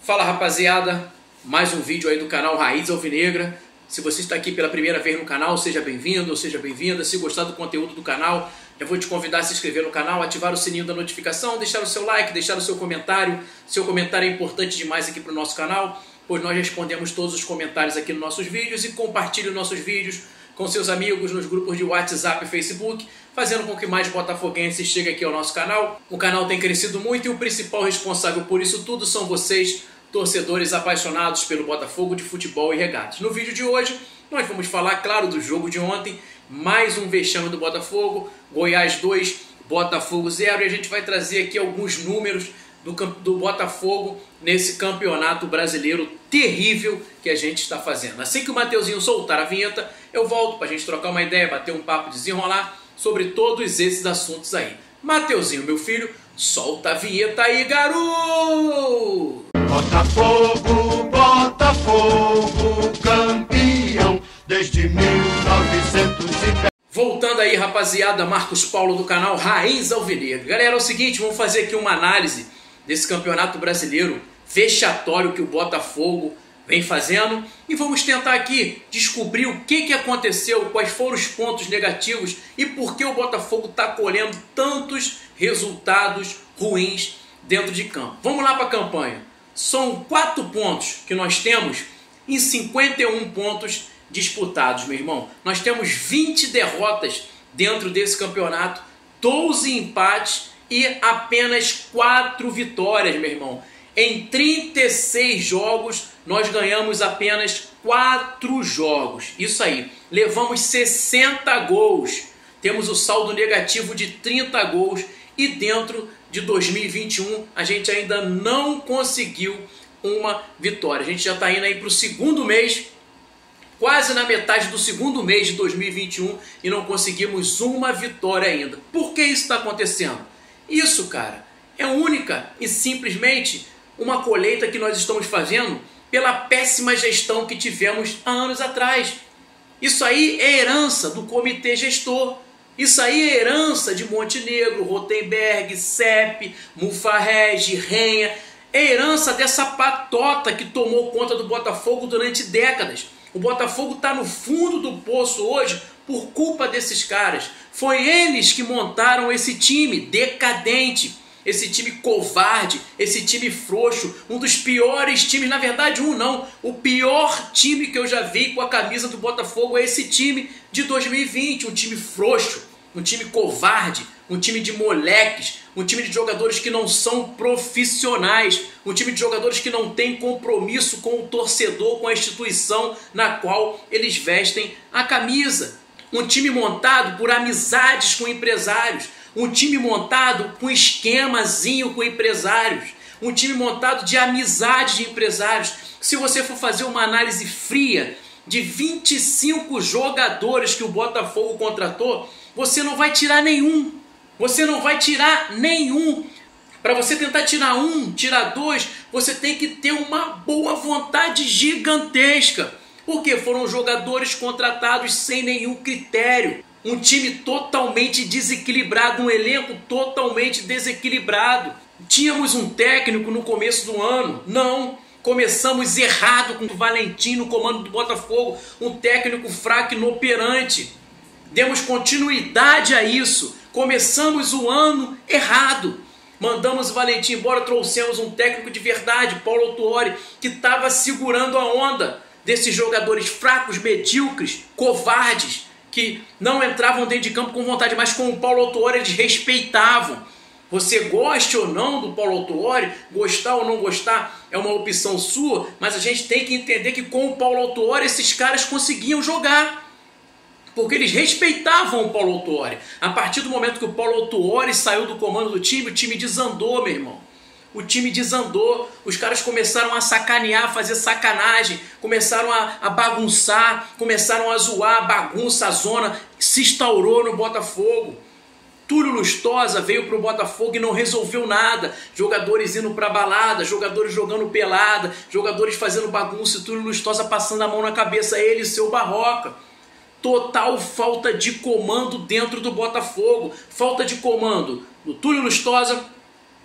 Fala rapaziada, mais um vídeo aí do canal Raiz Alvinegra. Se você está aqui pela primeira vez no canal, seja bem-vindo ou seja bem-vinda. Se gostar do conteúdo do canal, eu vou te convidar a se inscrever no canal, ativar o sininho da notificação, deixar o seu like, deixar o seu comentário. Seu comentário é importante demais aqui para o nosso canal, pois nós respondemos todos os comentários aqui nos nossos vídeos. E compartilhe os nossos vídeos com seus amigos nos grupos de WhatsApp e Facebook, fazendo com que mais botafoguenses cheguem aqui ao nosso canal. O canal tem crescido muito e o principal responsável por isso tudo são vocês, torcedores apaixonados pelo Botafogo de futebol e regatas. No vídeo de hoje, nós vamos falar, claro, do jogo de ontem, mais um vexame do Botafogo, Goiás 2, Botafogo 0, e a gente vai trazer aqui alguns números do Botafogo nesse campeonato brasileiro terrível que a gente está fazendo. Assim que o Mateuzinho soltar a vinheta, eu volto para a gente trocar uma ideia, bater um papo, desenrolar sobre todos esses assuntos aí. Mateuzinho, meu filho, solta a vinheta aí, garoto! Botafogo, Botafogo, campeão desde 1910. Voltando aí, rapaziada, Marcos Paulo do canal Raiz Alvinegra. Galera, é o seguinte, vamos fazer aqui uma análise desse campeonato brasileiro vexatório que o Botafogo vem fazendo e vamos tentar aqui descobrir o que aconteceu, quais foram os pontos negativos e por que o Botafogo está colhendo tantos resultados ruins dentro de campo. Vamos lá para a campanha. São 4 pontos que nós temos em 51 pontos disputados, meu irmão. Nós temos 20 derrotas dentro desse campeonato, 12 empates e apenas 4 vitórias, meu irmão. Em 36 jogos, nós ganhamos apenas 4 jogos. Isso aí. Levamos 60 gols. Temos o saldo negativo de 30 gols. E dentro de 2021, a gente ainda não conseguiu uma vitória. A gente já está indo aí para o segundo mês, quase na metade do segundo mês de 2021, e não conseguimos uma vitória ainda. Por que isso está acontecendo? Isso, cara, é única e simplesmente uma colheita que nós estamos fazendo pela péssima gestão que tivemos há anos atrás. Isso aí é herança do comitê gestor. Isso aí é herança de Montenegro, Rotenberg, Sepp, Mufarrege, Renha. É herança dessa patota que tomou conta do Botafogo durante décadas. O Botafogo está no fundo do poço hoje por culpa desses caras. Foi eles que montaram esse time decadente, esse time covarde, esse time frouxo, um dos piores times, na verdade o pior time que eu já vi com a camisa do Botafogo é esse time de 2020, um time frouxo, um time covarde, um time de moleques, um time de jogadores que não são profissionais, um time de jogadores que não tem compromisso com o torcedor, com a instituição na qual eles vestem a camisa. Um time montado por amizades com empresários, um time montado com esquemazinho com empresários, um time montado de amizade de empresários. Se você for fazer uma análise fria de 25 jogadores que o Botafogo contratou, você não vai tirar nenhum. Você não vai tirar nenhum. Para você tentar tirar um, tirar dois, você tem que ter uma boa vontade gigantesca. Porque foram jogadores contratados sem nenhum critério. Um time totalmente desequilibrado, um elenco totalmente desequilibrado. Tínhamos um técnico no começo do ano? Não. Começamos errado com o Valentim no comando do Botafogo, um técnico fraco e inoperante. Demos continuidade a isso. Começamos o ano errado. Mandamos o Valentim embora, trouxemos um técnico de verdade, Paulo Autuori, que estava segurando a onda desses jogadores fracos, medíocres, covardes, que não entravam dentro de campo com vontade, mas com o Paulo Autuori eles respeitavam. Você goste ou não do Paulo Autuori, gostar ou não gostar é uma opção sua, mas a gente tem que entender que com o Paulo Autuori esses caras conseguiam jogar, porque eles respeitavam o Paulo Autuori. A partir do momento que o Paulo Autuori saiu do comando do time, o time desandou, meu irmão. O time desandou, os caras começaram a sacanear, fazer sacanagem, começaram a bagunçar, começaram a zoar, a bagunça, a zona se instaurou no Botafogo. Túlio Lustosa veio para o Botafogo e não resolveu nada. Jogadores indo para balada, jogadores jogando pelada, jogadores fazendo bagunça e Túlio Lustosa passando a mão na cabeça, ele e seu Barroca. Total falta de comando dentro do Botafogo. Falta de comando do Túlio Lustosa,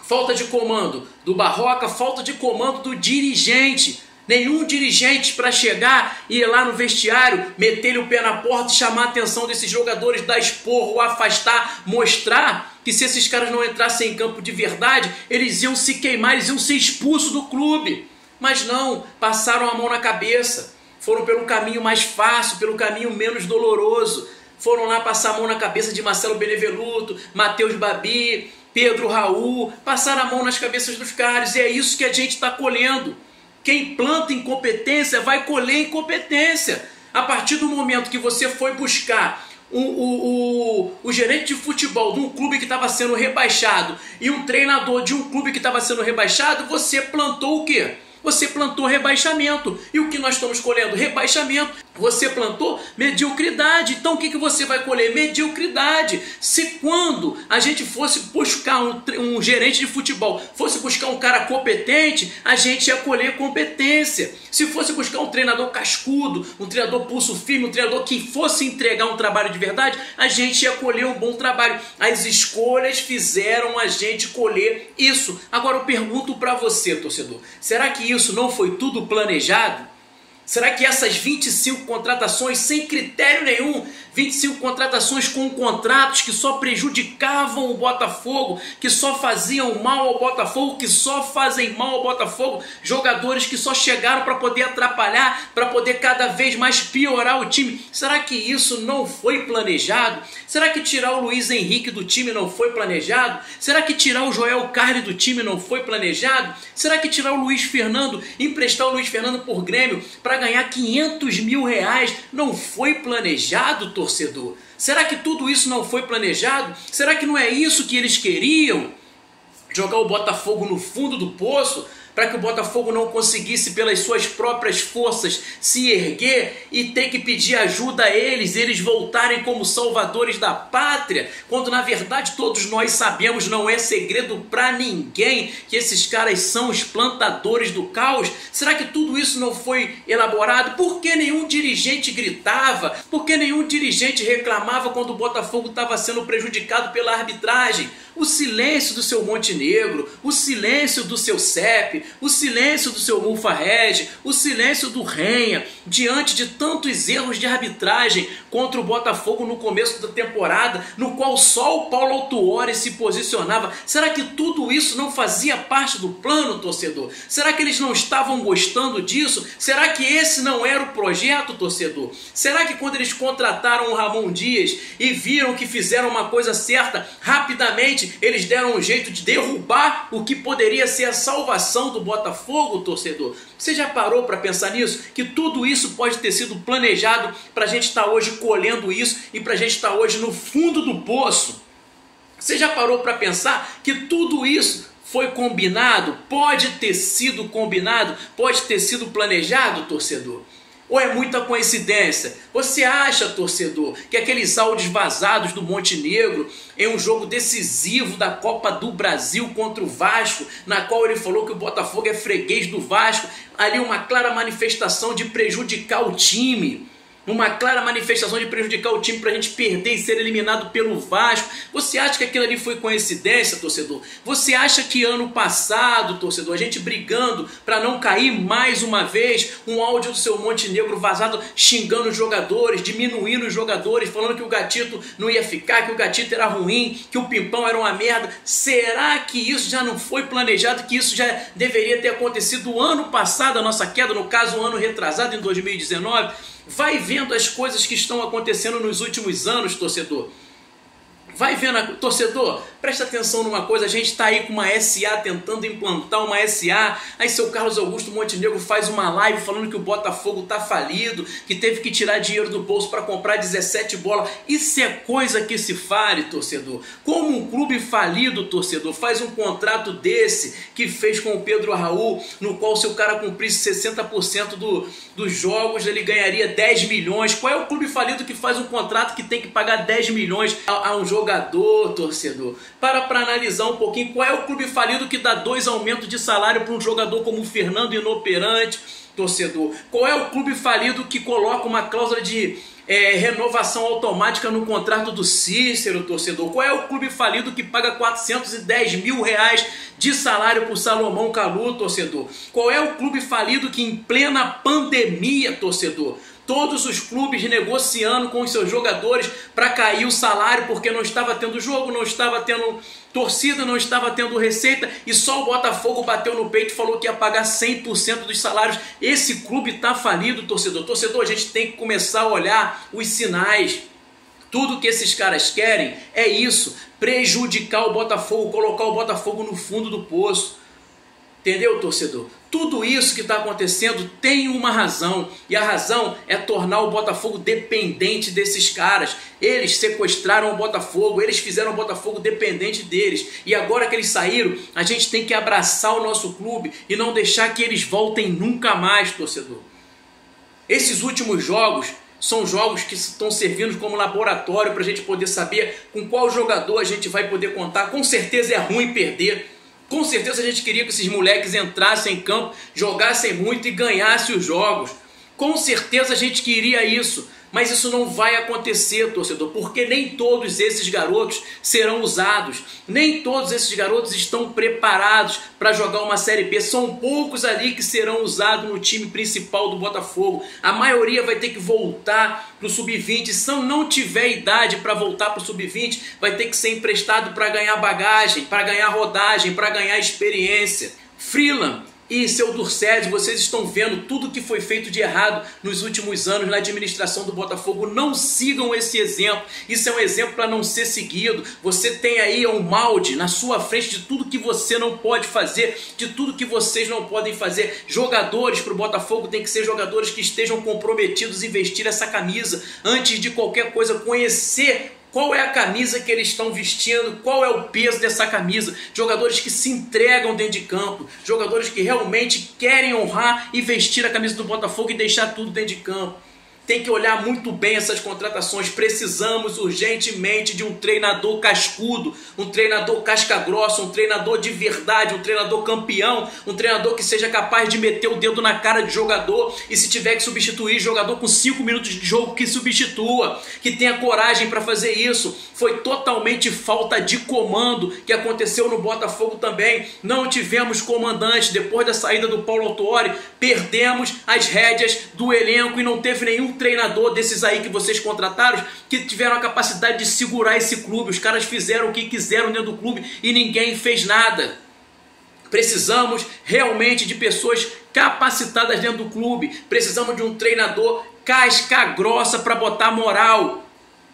falta de comando do Barroca, falta de comando do dirigente. Nenhum dirigente para chegar e ir lá no vestiário, meter-lhe o pé na porta e chamar a atenção desses jogadores, dar esporro, afastar, mostrar que se esses caras não entrassem em campo de verdade, eles iam se queimar, eles iam ser expulsos do clube. Mas não, passaram a mão na cabeça, foram pelo caminho mais fácil, pelo caminho menos doloroso. Foram lá passar a mão na cabeça de Marcelo Benevenuto, Matheus Babi, Pedro Raul, passaram a mão nas cabeças dos caras, e é isso que a gente está colhendo. Quem planta incompetência vai colher incompetência. A partir do momento que você foi buscar o gerente de futebol de um clube que estava sendo rebaixado e um treinador de um clube que estava sendo rebaixado, você plantou o quê? Você plantou rebaixamento. E o que nós estamos colhendo? Rebaixamento. Você plantou mediocridade. Então o que você vai colher? Mediocridade. Se quando a gente fosse buscar um gerente de futebol, fosse buscar um cara competente, a gente ia colher competência. Se fosse buscar um treinador cascudo, um treinador pulso firme, um treinador que fosse entregar um trabalho de verdade, a gente ia colher um bom trabalho. As escolhas fizeram a gente colher isso. Agora eu pergunto para você, torcedor, será que isso não foi tudo planejado? Será que essas 25 contratações sem critério nenhum, 25 contratações com contratos que só prejudicavam o Botafogo, que só faziam mal ao Botafogo, que só fazem mal ao Botafogo, jogadores que só chegaram para poder atrapalhar, para poder cada vez mais piorar o time, será que isso não foi planejado? Será que tirar o Luiz Henrique do time não foi planejado? Será que tirar o Joel Carli do time não foi planejado? Será que tirar o Luiz Fernando, emprestar o Luiz Fernando por Grêmio para ganhar 500 mil reais não foi planejado, torcedor? Será que tudo isso não foi planejado? Será que não é isso que eles queriam? Jogar o Botafogo no fundo do poço, para que o Botafogo não conseguisse pelas suas próprias forças se erguer e ter que pedir ajuda a eles voltarem como salvadores da pátria, quando na verdade todos nós sabemos, não é segredo para ninguém, que esses caras são os plantadores do caos. Será que tudo isso não foi elaborado? Por que nenhum dirigente gritava? Por que nenhum dirigente reclamava quando o Botafogo estava sendo prejudicado pela arbitragem? O silêncio do seu Montenegro, o silêncio do seu CEP, o silêncio do seu Mulfarrege, o silêncio do Renha, diante de tantos erros de arbitragem contra o Botafogo no começo da temporada, no qual só o Paulo Autuori se posicionava. Será que tudo isso não fazia parte do plano, torcedor? Será que eles não estavam gostando disso? Será que esse não era o projeto, torcedor? Será que quando eles contrataram o Ramon Dias e viram que fizeram uma coisa certa, rapidamente eles deram um jeito de derrubar o que poderia ser a salvação do Botafogo, torcedor? Você já parou para pensar nisso? Que tudo isso pode ter sido planejado para a gente estar hoje colhendo isso e para a gente estar hoje no fundo do poço? Você já parou para pensar que tudo isso foi combinado? Pode ter sido combinado? Pode ter sido planejado, torcedor? Ou é muita coincidência? Você acha, torcedor, que aqueles áudios vazados do Montenegro em um jogo decisivo da Copa do Brasil contra o Vasco, na qual ele falou que o Botafogo é freguês do Vasco, ali uma clara manifestação de prejudicar o time, uma clara manifestação de prejudicar o time para a gente perder e ser eliminado pelo Vasco? Você acha que aquilo ali foi coincidência, torcedor? Você acha que ano passado, torcedor, a gente brigando para não cair mais uma vez, um áudio do seu Montenegro vazado xingando os jogadores, diminuindo os jogadores, falando que o Gatito não ia ficar, que o Gatito era ruim, que o Pimpão era uma merda? Será que isso já não foi planejado, que isso já deveria ter acontecido ano passado, a nossa queda, no caso, um ano retrasado, em 2019? Vai vendo as coisas que estão acontecendo nos últimos anos, torcedor. Vai vendo, torcedor, presta atenção numa coisa, a gente está aí com uma SA, tentando implantar uma SA, aí seu Carlos Augusto Montenegro faz uma live falando que o Botafogo está falido, que teve que tirar dinheiro do bolso para comprar 17 bolas. Isso é coisa que se fale, torcedor. Como um clube falido, torcedor, faz um contrato desse que fez com o Pedro Raul, no qual se o cara cumprisse 60% dos jogos, ele ganharia 10 milhões. Qual é o clube falido que faz um contrato que tem que pagar 10 milhões a um jogador, torcedor? Para analisar um pouquinho, qual é o clube falido que dá 2 aumentos de salário para um jogador como o Fernando inoperante, torcedor? Qual é o clube falido que coloca uma cláusula de renovação automática no contrato do Cícero, torcedor? Qual é o clube falido que paga 410 mil reais de salário para o Salomão Kalou, torcedor? Qual é o clube falido que em plena pandemia, torcedor, todos os clubes negociando com os seus jogadores para cair o salário porque não estava tendo jogo, não estava tendo torcida, não estava tendo receita, e só o Botafogo bateu no peito e falou que ia pagar 100% dos salários? Esse clube está falido, torcedor. Torcedor, a gente tem que começar a olhar os sinais. Tudo que esses caras querem é isso, prejudicar o Botafogo, colocar o Botafogo no fundo do poço. Entendeu, torcedor? Tudo isso que está acontecendo tem uma razão, e a razão é tornar o Botafogo dependente desses caras. Eles sequestraram o Botafogo, eles fizeram o Botafogo dependente deles, e agora que eles saíram, a gente tem que abraçar o nosso clube e não deixar que eles voltem nunca mais, torcedor. Esses últimos jogos são jogos que estão servindo como laboratório para a gente poder saber com qual jogador a gente vai poder contar. Com certeza é ruim perder. Com certeza a gente queria que esses moleques entrassem em campo, jogassem muito e ganhassem os jogos. Com certeza a gente queria isso. Mas isso não vai acontecer, torcedor, porque nem todos esses garotos serão usados. Nem todos esses garotos estão preparados para jogar uma Série B. São poucos ali que serão usados no time principal do Botafogo. A maioria vai ter que voltar para o Sub-20. Se não tiver idade para voltar para o Sub-20, vai ter que ser emprestado para ganhar bagagem, para ganhar rodagem, para ganhar experiência. Freeland e seu Durcésio, vocês estão vendo tudo que foi feito de errado nos últimos anos na administração do Botafogo. Não sigam esse exemplo. Isso é um exemplo para não ser seguido. Você tem aí um molde na sua frente de tudo que você não pode fazer, de tudo que vocês não podem fazer. Jogadores para o Botafogo tem que ser jogadores que estejam comprometidos em vestir essa camisa. Antes de qualquer coisa, conhecer qual é a camisa que eles estão vestindo, qual é o peso dessa camisa. Jogadores que se entregam dentro de campo, jogadores que realmente querem honrar e vestir a camisa do Botafogo e deixar tudo dentro de campo. Tem que olhar muito bem essas contratações. Precisamos urgentemente de um treinador cascudo, um treinador casca grossa, um treinador de verdade, um treinador campeão, um treinador que seja capaz de meter o dedo na cara de jogador, e se tiver que substituir jogador com 5 minutos de jogo, que substitua, que tenha coragem para fazer isso. Foi totalmente falta de comando que aconteceu no Botafogo também. Não tivemos comandante. Depois da saída do Paulo Autuori, perdemos as rédeas do elenco e não teve nenhum treinador desses aí que vocês contrataram que tiveram a capacidade de segurar esse clube. Os caras fizeram o que quiseram dentro do clube e ninguém fez nada. Precisamos realmente de pessoas capacitadas dentro do clube. Precisamos de um treinador casca grossa para botar moral.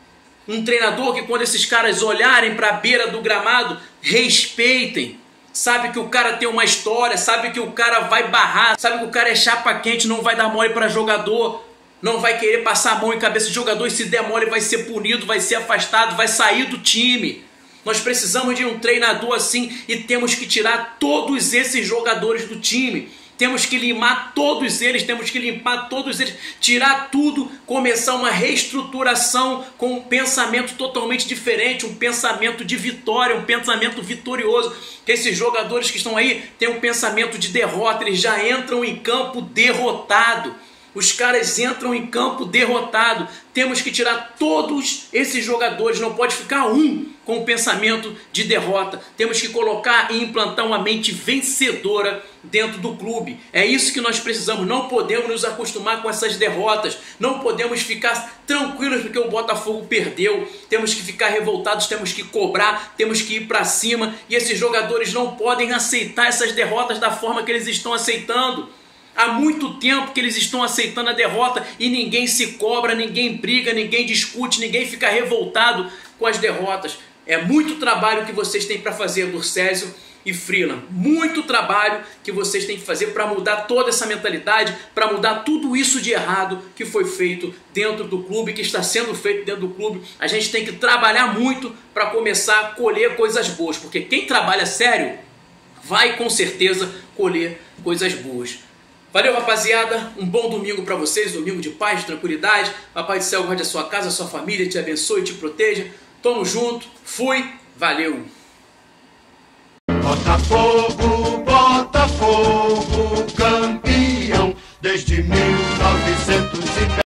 Um treinador que, quando esses caras olharem para a beira do gramado, respeitem. Sabe que o cara tem uma história, sabe que o cara vai barrar, sabe que o cara é chapa quente, não vai dar mole para jogador, não vai querer passar a mão em cabeça de jogador, e se der mole vai ser punido, vai ser afastado, vai sair do time. Nós precisamos de um treinador assim e temos que tirar todos esses jogadores do time. Temos que limar todos eles, temos que limpar todos eles, tirar tudo, começar uma reestruturação com um pensamento totalmente diferente, um pensamento de vitória, um pensamento vitorioso. Esses jogadores que estão aí têm um pensamento de derrota, eles já entram em campo derrotado. Os caras entram em campo derrotado. Temos que tirar todos esses jogadores. Não pode ficar um com o pensamento de derrota. Temos que colocar e implantar uma mente vencedora dentro do clube. É isso que nós precisamos. Não podemos nos acostumar com essas derrotas. Não podemos ficar tranquilos porque o Botafogo perdeu. Temos que ficar revoltados, temos que cobrar, temos que ir para cima. E esses jogadores não podem aceitar essas derrotas da forma que eles estão aceitando. Há muito tempo que eles estão aceitando a derrota e ninguém se cobra, ninguém briga, ninguém discute, ninguém fica revoltado com as derrotas. É muito trabalho que vocês têm para fazer, Durcésio e Freeland. Muito trabalho que vocês têm que fazer para mudar toda essa mentalidade, para mudar tudo isso de errado que foi feito dentro do clube, que está sendo feito dentro do clube. A gente tem que trabalhar muito para começar a colher coisas boas, porque quem trabalha sério vai com certeza colher coisas boas. Valeu, rapaziada, um bom domingo para vocês, domingo de paz, de tranquilidade. Papai do céu guarde a sua casa, a sua família, te abençoe e te proteja. Tamo junto, fui, valeu. Botafogo, Botafogo, campeão desde 1910.